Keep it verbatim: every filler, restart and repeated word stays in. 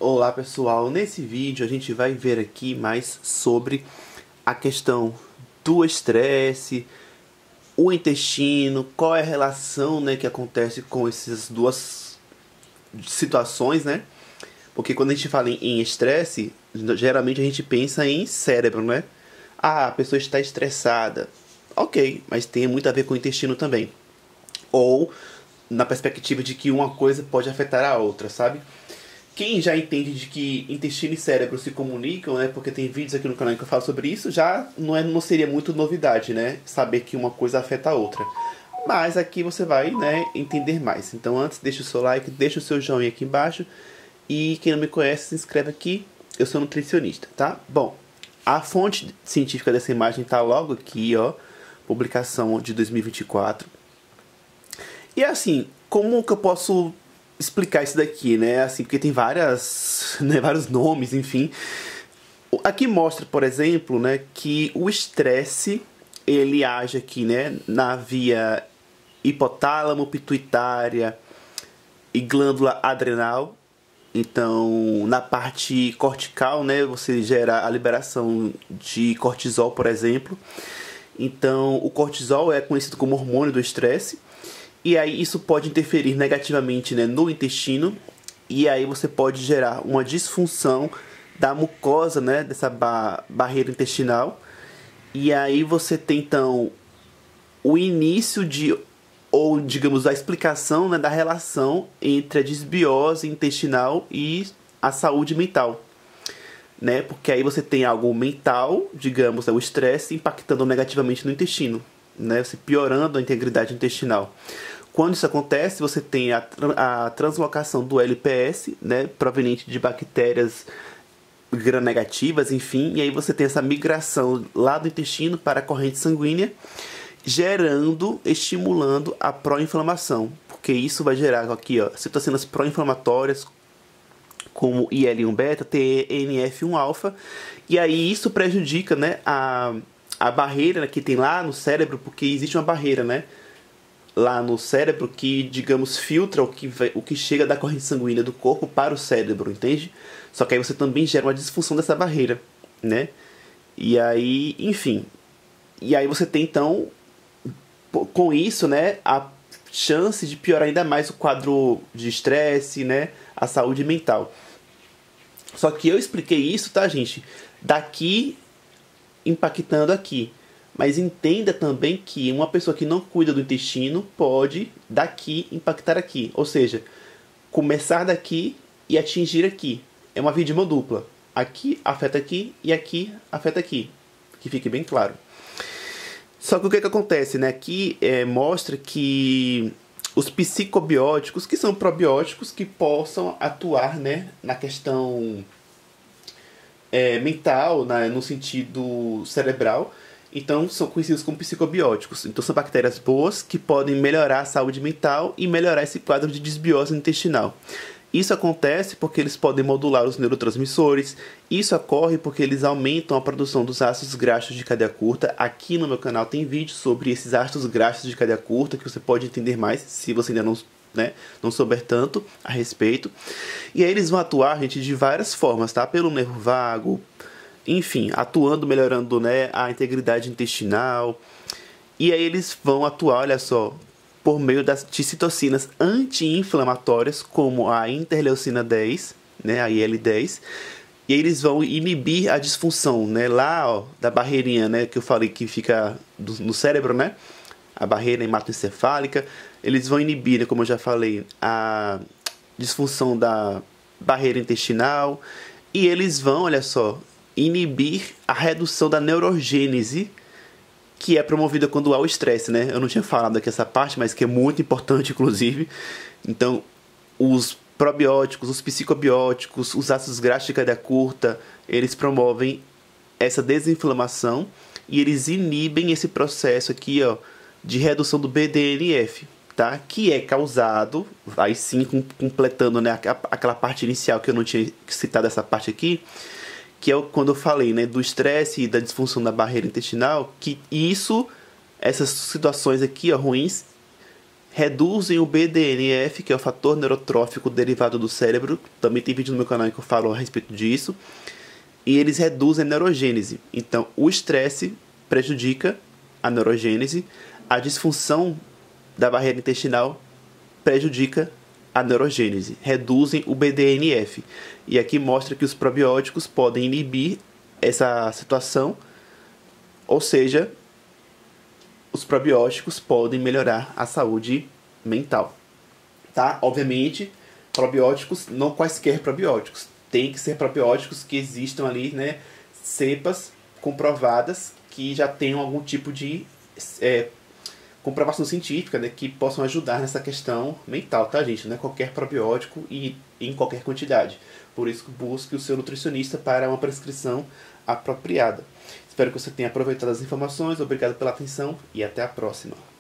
Olá pessoal, nesse vídeo a gente vai ver aqui mais sobre a questão do estresse, o intestino, qual é a relação, né, que acontece com essas duas situações, né? Porque quando a gente fala em estresse, geralmente a gente pensa em cérebro, né? Ah, a pessoa está estressada. Ok, mas tem muito a ver com o intestino também. Ou na perspectiva de que uma coisa pode afetar a outra, sabe? Quem já entende de que intestino e cérebro se comunicam, né? Porque tem vídeos aqui no canal que eu falo sobre isso, já não, é, não seria muito novidade, né? Saber que uma coisa afeta a outra. Mas aqui você vai, né, entender mais. Então antes, deixa o seu like, deixa o seu joinha aqui embaixo. E quem não me conhece, se inscreve aqui. Eu sou nutricionista, tá? Bom, a fonte científica dessa imagem tá logo aqui, ó. Publicação de dois mil e vinte e quatro. E assim, como que eu posso explicar isso daqui, né? Assim, porque tem várias, né, vários nomes, enfim. Aqui mostra, por exemplo, né, que o estresse, ele age aqui, né, na via hipotálamo, pituitária e glândula adrenal. Então, na parte cortical, né, você gera a liberação de cortisol, por exemplo. Então, o cortisol é conhecido como hormônio do estresse. E aí isso pode interferir negativamente, né, no intestino. E aí você pode gerar uma disfunção da mucosa, né, dessa ba barreira intestinal. E aí você tem, então, o início de, ou digamos, a explicação, né, da relação entre a desbiose intestinal e a saúde mental. Né? Porque aí você tem algo mental, digamos, né, o estresse impactando negativamente no intestino, né? Você piorando a integridade intestinal. Quando isso acontece, você tem a, a translocação do L P S, né, proveniente de bactérias gram-negativas, enfim, e aí você tem essa migração lá do intestino para a corrente sanguínea, gerando, estimulando a pró-inflamação, porque isso vai gerar aqui, ó, citocinas pró-inflamatórias, como I L um beta, T N F um alfa, e aí isso prejudica, né, a, a barreira que tem lá no cérebro, porque existe uma barreira, né, lá no cérebro que, digamos, filtra o que, vai, o que chega da corrente sanguínea do corpo para o cérebro, entende? Só que aí você também gera uma disfunção dessa barreira, né? E aí, enfim, e aí você tem, então, com isso, né, a chance de piorar ainda mais o quadro de estresse, né, a saúde mental. Só que eu expliquei isso, tá, gente? Daqui impactando aqui. Mas entenda também que uma pessoa que não cuida do intestino pode daqui impactar aqui. Ou seja, começar daqui e atingir aqui. É uma via de mão dupla. Aqui afeta aqui e aqui afeta aqui. Que fique bem claro. Só que o que, que acontece, né? Aqui é, mostra que os psicobióticos, que são probióticos que possam atuar, né, na questão é, mental, né, no sentido cerebral, então são conhecidos como psicobióticos. Então são bactérias boas que podem melhorar a saúde mental e melhorar esse quadro de desbiose intestinal. Isso acontece porque eles podem modular os neurotransmissores. Isso ocorre porque eles aumentam a produção dos ácidos graxos de cadeia curta. Aqui no meu canal tem vídeo sobre esses ácidos graxos de cadeia curta que você pode entender mais se você ainda não, né, não souber tanto a respeito. E aí eles vão atuar, gente, de várias formas, tá? Pelo nervo vago, enfim, atuando, melhorando, né, a integridade intestinal. E aí eles vão atuar, olha só, por meio das de citocinas anti-inflamatórias, como a interleucina dez, né, a I L dez, e aí eles vão inibir a disfunção, né, lá, ó, da barreirinha, né, que eu falei que fica do, no cérebro, né, a barreira hematoencefálica. Eles vão inibir, né, como eu já falei, a disfunção da barreira intestinal, e eles vão, olha só, inibir a redução da neurogênese, que é promovida quando há o estresse, né? Eu não tinha falado aqui essa parte, mas que é muito importante, inclusive. Então, os probióticos, os psicobióticos, os ácidos graxos de cadeia curta, eles promovem essa desinflamação e eles inibem esse processo aqui, ó, de redução do B D N F, tá? Que é causado, aí sim, completando, né, aquela parte inicial que eu não tinha citado essa parte aqui, que é quando eu falei, né, do estresse e da disfunção da barreira intestinal, que isso, essas situações aqui, ó, ruins, reduzem o B D N F, que é o fator neurotrófico derivado do cérebro. Também tem vídeo no meu canal em que eu falo a respeito disso. E eles reduzem a neurogênese. Então, o estresse prejudica a neurogênese, a disfunção da barreira intestinal prejudica a neurogênese, reduzem o B D N F. E aqui mostra que os probióticos podem inibir essa situação, ou seja, os probióticos podem melhorar a saúde mental. Tá? Obviamente, probióticos, não quaisquer probióticos. Tem que ser probióticos que existam ali, né, cepas comprovadas que já tenham algum tipo de é, comprovação científica, né, que possam ajudar nessa questão mental, tá, gente? Não é qualquer probiótico e em qualquer quantidade. Por isso, busque o seu nutricionista para uma prescrição apropriada. Espero que você tenha aproveitado as informações. Obrigado pela atenção e até a próxima.